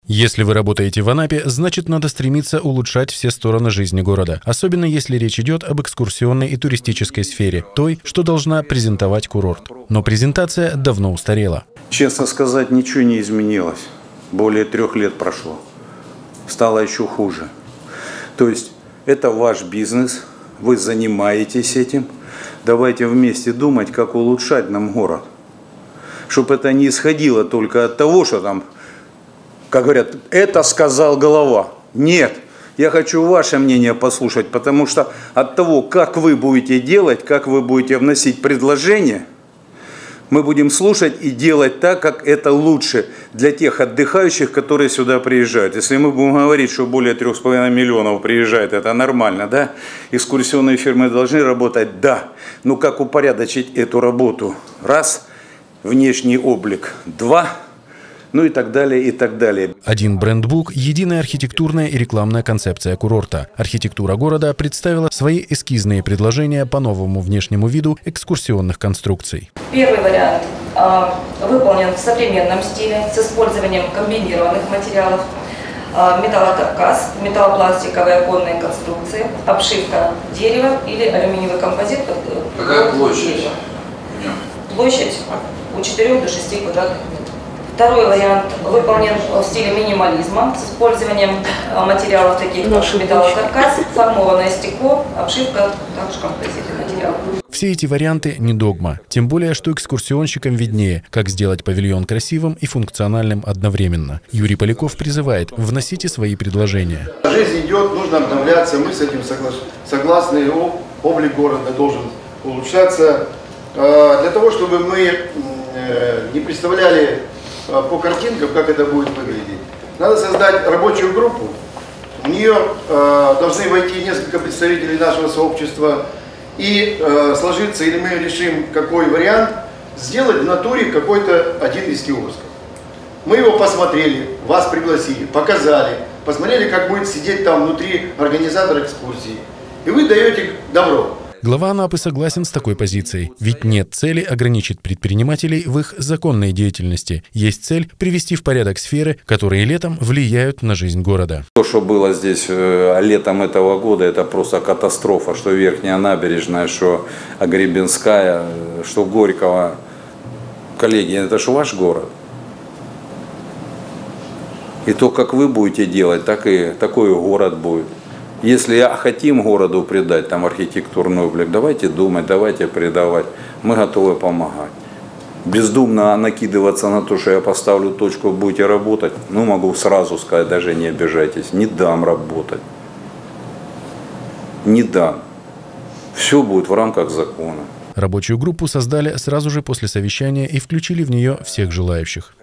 Если вы работаете в Анапе, значит, надо стремиться улучшать все стороны жизни города, особенно если речь идет об экскурсионной и туристической сфере, той, что должна презентовать курорт. Но презентация давно устарела. Честно сказать, ничего не изменилось. Более 3 лет прошло. Стало еще хуже. То есть это ваш бизнес, вы занимаетесь этим. Давайте вместе думать, как улучшать нам город. Чтобы это не исходило только от того, что там, как говорят, это сказал голова. Нет, я хочу ваше мнение послушать, потому что от того, как вы будете делать, как вы будете вносить предложения, мы будем слушать и делать так, как это лучше для тех отдыхающих, которые сюда приезжают. Если мы будем говорить, что более 3,5 миллионов приезжает, это нормально, да? Экскурсионные фирмы должны работать, да. Но как упорядочить эту работу? Раз, внешний облик, 2, ну и так далее, и так далее. Один брендбук – единая архитектурная и рекламная концепция курорта. Архитектура города представила свои эскизные предложения по новому внешнему виду экскурсионных конструкций. Первый вариант выполнен в современном стиле с использованием комбинированных материалов. Металлокаркас, металлопластиковые оконные конструкции, обшивка дерева или алюминиевый композит. Какая площадь? Площадь от 4 до 6 квадратных метров. Второй вариант выполнен в стиле минимализма с использованием материалов таких как металлокаркас, формованное стекло, обшивка, также композитный материал. Все эти варианты не догма, тем более, что экскурсионщикам виднее, как сделать павильон красивым и функциональным одновременно. Юрий Поляков призывает: вносите свои предложения. Жизнь идет, нужно обновляться, мы с этим согласны, облик города должен улучшаться. Для того, чтобы мы не представляли по картинкам, как это будет выглядеть, надо создать рабочую группу. В нее должны войти несколько представителей нашего сообщества и сложиться, или мы решим, какой вариант сделать в натуре какой-то один из киосков. Мы его посмотрели, вас пригласили, показали, посмотрели, как будет сидеть там внутри организатор экскурсии. И вы даете добро. Глава Анапы согласен с такой позицией, ведь нет цели ограничить предпринимателей в их законной деятельности. Есть цель привести в порядок сферы, которые летом влияют на жизнь города. То, что было здесь летом этого года, это просто катастрофа. Что Верхняя набережная, что Агребенская, что Горького. Коллеги, это же ваш город. И то, как вы будете делать, такой город будет. Если хотим городу придать там архитектурный облик, давайте думать, давайте придавать. Мы готовы помогать. Бездумно накидываться на то, что я поставлю точку, будете работать, ну могу сразу сказать, даже не обижайтесь, не дам работать. Не дам. Все будет в рамках закона. Рабочую группу создали сразу же после совещания и включили в нее всех желающих.